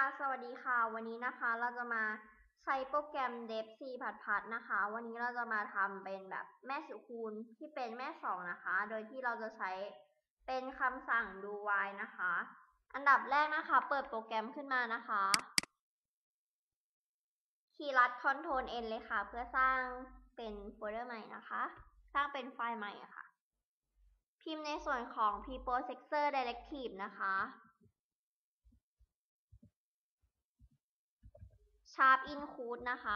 สวัสดีค่ะวันนี้นะคะเราจะมาใช้โปรแกรม Dev C++ นะคะวันนี้เราจะมาทำเป็นแบบแม่สูตรคูณที่เป็นแม่สองนะคะโดยที่เราจะใช้เป็นคำสั่ง do while นะคะอันดับแรกนะคะเปิดโปรแกรมขึ้นมานะคะคีย์ลัด Ctrl N เลยค่ะเพื่อสร้างเป็นโฟลเดอร์ใหม่นะคะสร้างเป็นไฟล์ใหม่ค่ะพิมพ์ในส่วนของ preprocessor directive นะคะ sharp include นะคะ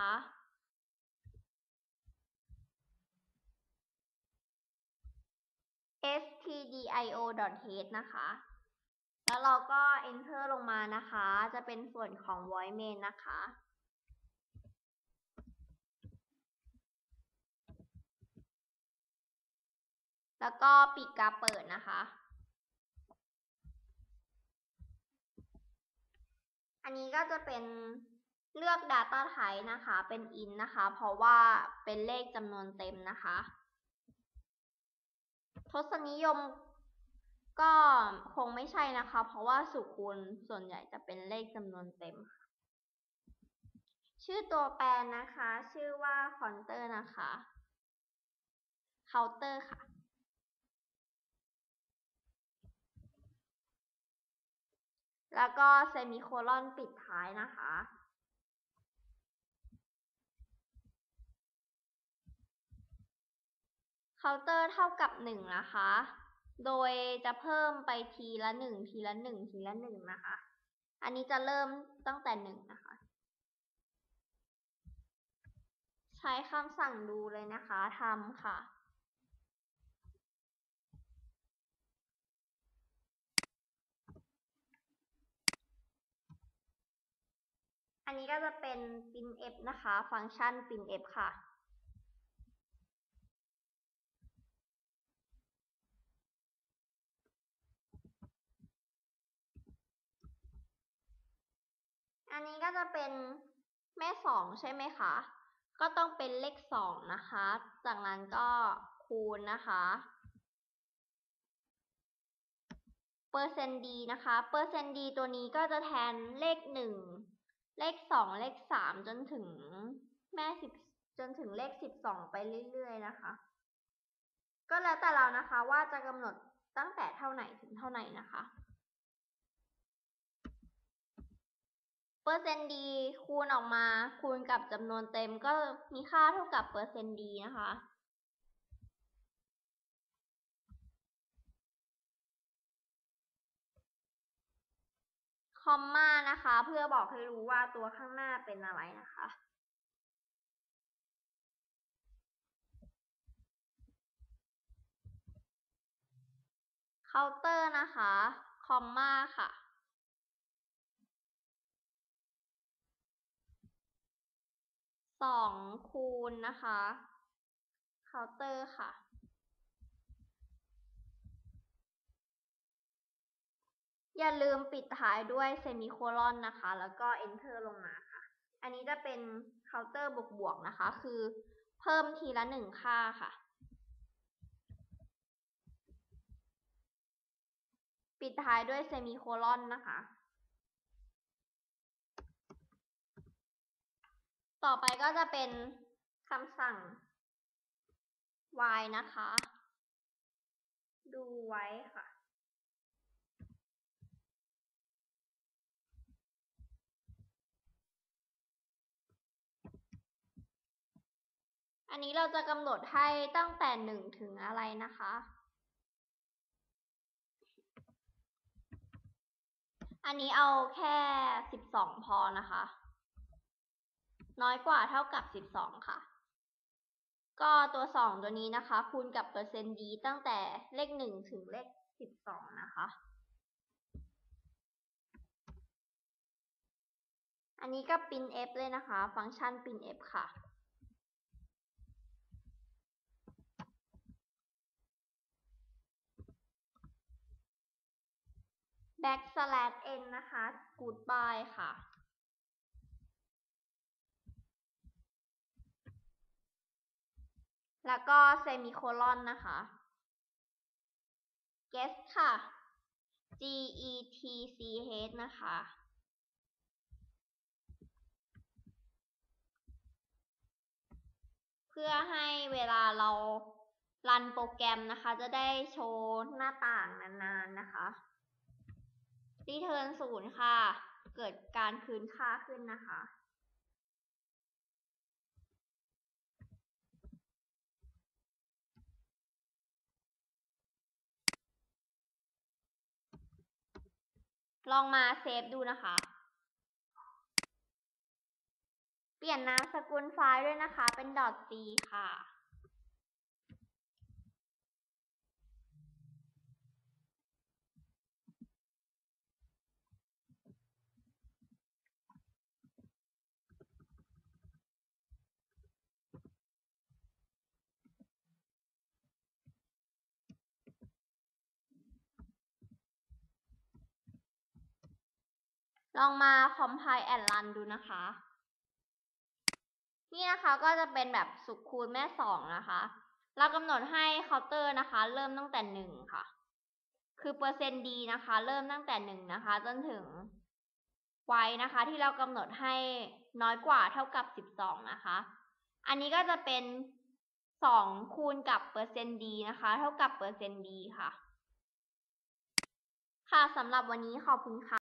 stdio.h นะคะ แล้วเราก็ enter ลงมานะคะ จะเป็นส่วนของ void main นะคะ แล้วก็ปิดกราฟเปิดนะคะ อันนี้ก็จะเป็นเลือก data type นะคะ เป็น int นะคะ เพราะว่าเป็นเลขจำนวนเต็มนะคะ ทศนิยมก็คงไม่ใช่นะคะ เพราะว่าสูตรคูณส่วนใหญ่จะเป็นเลขจำนวนเต็มค่ะชื่อตัวแปรนะคะ ชื่อว่า counter นะคะ counter ค่ะแล้วก็เซมิโคลอนปิดท้ายนะคะเคาน์เตอร์เท่ากับ1นะคะโดยจะเพิ่มไปทีละ1ทีละ1ทีละ1นะคะอันนี้จะเริ่มตั้งแต่1นะคะใช้คำสั่งดูเลยนะคะทำค่ะอันนี้ก็จะเป็น printf นะคะฟังก์ชัน printf ค่ะอันนี้ก็จะเป็นแม่2ใช่ไหมคะก็ต้องเป็นเลข2นะคะจากนั้นก็คูณนะคะเปอร์เซ็นต์ดีนะคะเปอร์เซ็นต์ดีตัวนี้ก็จะแทนเลข1เลข2เลข3จนถึงแม่10จนถึงเลข12ไปเรื่อยๆนะคะก็แล้วแต่เรานะคะว่าจะกำหนดตั้งแต่เท่าไหนถึงเท่าไหนนะคะเปอร์เซ็นต์ดีคูณออกมาคูณกับจำนวนเต็มก็มีค่าเท่ากับเปอร์เซ็นต์ดีนะคะคอมมานะคะเพื่อบอกให้รู้ว่าตัวข้างหน้าเป็นอะไรนะคะเคาน์เตอร์นะคะคอมมาค่ะ2คูณนะคะเคาน์เตอร์ค่ะอย่าลืมปิดท้ายด้วยเซมิโคลอนนะคะแล้วก็ enter ลงมาค่ะอันนี้จะเป็นเคาน์เตอร์บวกนะคะคือเพิ่มทีละ1ค่าค่ะปิดท้ายด้วยเซมิโคลอนนะคะต่อไปก็จะเป็นคำสั่ง while นะคะดูไว้ค่ะอันนี้เราจะกำหนดให้ตั้งแต่1ถึงอะไรนะคะอันนี้เอาแค่12พอนะคะน้อยกว่าเท่ากับ12ค่ะก็ตัว2ตัวนี้นะคะคูณกับเปอร์เซ็นต์ดีตั้งแต่เลข1ถึงเลข12นะคะอันนี้ก็ printf เลยนะคะฟังก์ชัน printf ค่ะbackslash n นะคะ goodbye ค่ะแล้วก็เซมิโคลอนนะคะ get ค่ะ get นะคะพื่อให้เวลาเรารันโปรแกรมนะคะจะได้โชว์หน้าต่างนานๆนะคะ return 0 ค่ะเกิดการคืนค่าขึ้นนะคะลองมาเซฟดูนะคะเปลี่ยนนามสกุลไฟล์ด้วยนะคะเป็น .c ค่ะลองมา compile and run ดูนะคะนี่นะคะก็จะเป็นแบบสุขคูณแม่2นะคะเรากำหนดให้เคาน์เตอร์นะคะเริ่มตั้งแต่1ค่ะคือเปอร์เซ็นต์ d นะคะเริ่มตั้งแต่1นะคะจนถึงy นะคะที่เรากำหนดให้น้อยกว่าเท่ากับ12นะคะอันนี้ก็จะเป็น2คูณกับเปอร์เซ็นต์ d นะคะเท่ากับเปอร์เซ็นต์ d ค่ะสำหรับวันนี้ขอบคุณค่ะ